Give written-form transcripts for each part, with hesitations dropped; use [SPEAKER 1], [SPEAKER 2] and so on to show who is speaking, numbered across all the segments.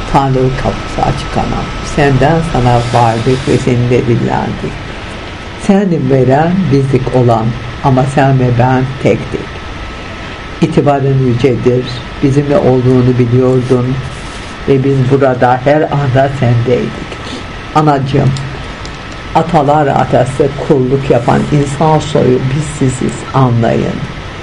[SPEAKER 1] Tanrı kapısı açık anam. Senden sana vardık ve seninle dinlendik. Sendin veren, bizlik olan, ama sen ve ben tektik. İtibarın yücedir, bizimle olduğunu biliyordun ve biz burada her anda sendeydik. Anacığım, atalar atası kulluk yapan insan soyu biz siziz, anlayın.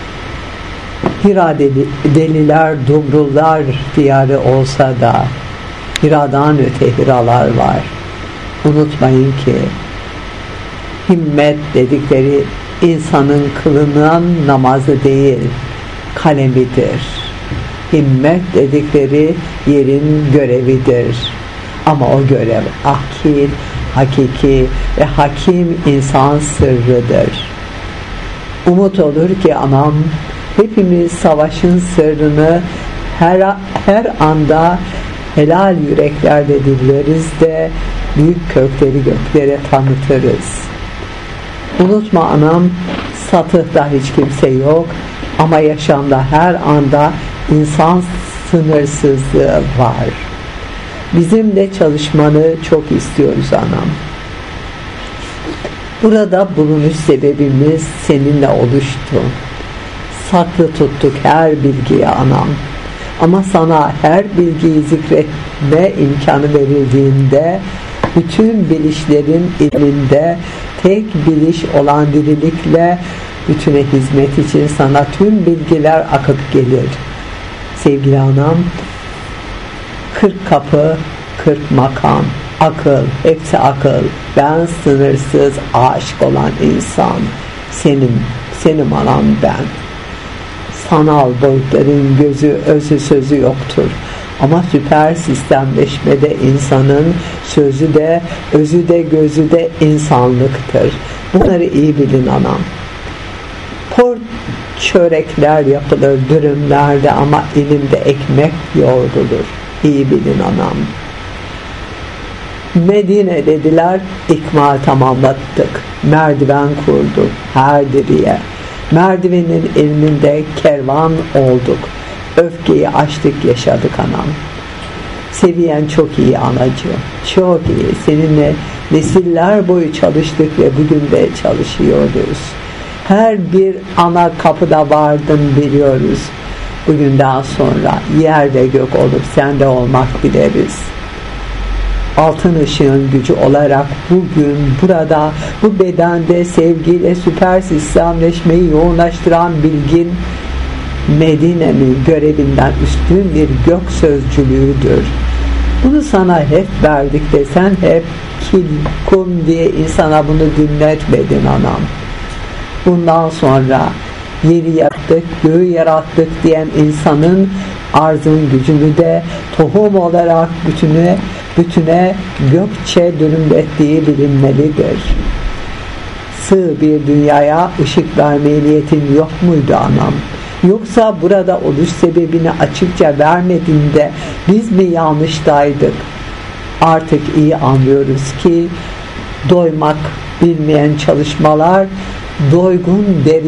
[SPEAKER 1] Hira deliler, dumrullar diyarı olsa da Hira'dan öte hiralar var. Unutmayın ki himmet dedikleri insanın kılınan namazı değil, kalemidir. Himmet dedikleri yerin görevidir. Ama o görev akil, hakiki ve hakim insan sırrıdır. Umut olur ki anam, hepimiz savaşın sırrını her anda helal yüreklerle dinleriz de büyük kökleri göklere tanıtırız. Unutma anam, satıhta hiç kimse yok ama yaşamda her anda insan sınırsızlığı var. Bizimle çalışmanı çok istiyoruz anam. Burada bulunuş sebebimiz seninle oluştu. Saklı tuttuk her bilgiyi anam. Ama sana her bilgiyi zikretme imkanı verildiğinde bütün bilişlerin elinde tek biliş olan dirilikle bütüne hizmet için sana tüm bilgiler akıp gelir. Sevgili anam, 40 kapı, 40 makam, akıl, hepsi akıl. Ben sınırsız aşık olan insan. Senin anam ben. Sanal boyutların gözü, özü, sözü yoktur. Ama süper sistemleşmede insanın sözü de, özü de, gözü de insanlıktır. Bunları iyi bilin anam. Çörekler yapılır dürümlerde ama elimde ekmek yoğrulur. İyi bilin anam. Medine dediler, ikmal tamamlattık. Merdiven kurduk her diriye. Merdivenin elinde kervan olduk. Öfkeyi açtık, yaşadık anam. Seviyen çok iyi anacığım. Çok iyi. Seninle nesiller boyu çalıştık ve bugün de çalışıyoruz. Her bir ana kapıda vardın biliyoruz. Bugünden sonra yerde gök olup sende olmak dileriz. Altın ışığın gücü olarak bugün burada bu bedende sevgiyle süper sistemleşmeyi yoğunlaştıran bilgin Medine'nin görevinden üstün bir gök sözcülüğüdür. Bunu sana hep verdik de sen hep kil kum diye insana bunu dinletmedin anam. Bundan sonra yeri yarattık, göğü yarattık diyen insanın arzın gücünü de tohum olarak bütüne gökçe dönümlettiği bilinmelidir. Sığ bir dünyaya ışık vermeye niyetin yok muydu anam? Yoksa burada oluş sebebini açıkça vermediğinde biz mi yanlıştaydık? Artık iyi anlıyoruz ki doymak bilmeyen çalışmalar doygun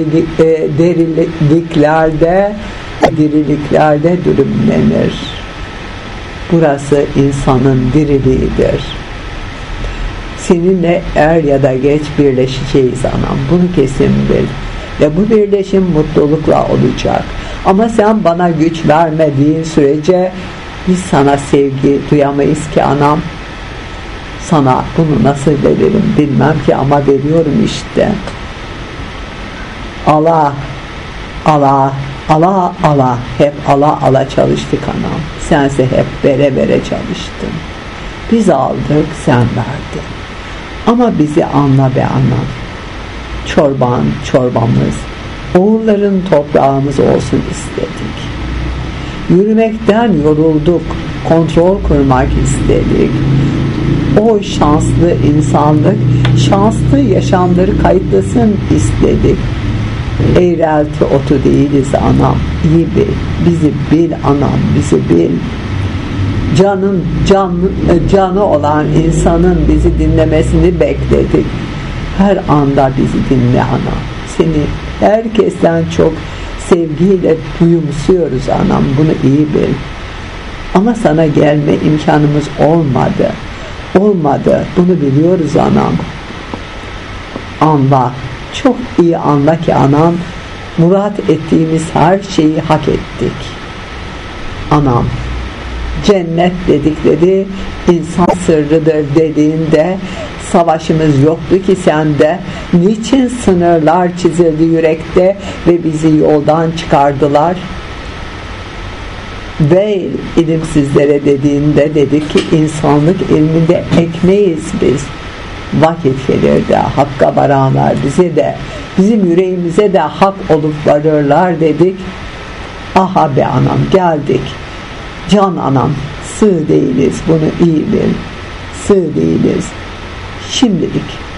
[SPEAKER 1] diriliklerde dürümlenir. Burası insanın diriliğidir. Seninle er ya da geç birleşeceğiz anam. Bunu kesin bil. Ve bu birleşim mutlulukla olacak. Ama sen bana güç vermediğin sürece biz sana sevgi duyamayız ki anam. Sana bunu nasıl veririm bilmem ki ama veriyorum işte. Allah hep Allah çalıştık anam. Sense hep bere çalıştın. Biz aldık, sen verdin. Ama bizi anla be anam. Çorbamız, oğulların toprağımız olsun istedik. Yürümekten yorulduk, kontrol kurmak istedik. O şanslı insanlık, şanslı yaşamları kayıtlasın istedik. Eğrelti otu değiliz anam, iyi bil, bizi bil anam, bizi bil. Canı olan insanın bizi dinlemesini bekledik. Her anda bizi dinle anam. Seni herkesten çok sevgiyle duyumsuyoruz anam, bunu iyi bil. Ama sana gelme imkanımız olmadı. Olmadı. Bunu biliyoruz anam. Anla. Çok iyi anla ki anam, murat ettiğimiz her şeyi hak ettik. Anam, cennet dedikleri insan sırrıdır dediğinde savaşımız yoktu ki sende. Niçin sınırlar çizildi yürekte ve bizi yoldan çıkardılar? Veil ilimsizlere dediğinde dedik ki insanlık ilminde ekmeğiz biz. Vakit gelir de hakka varanlar bize de, bizim yüreğimize de hak olup varırlar dedik. Aha be anam, geldik. Can anam, sığ değiliz, bunu iyi bil. Sığ değiliz. Şimdilik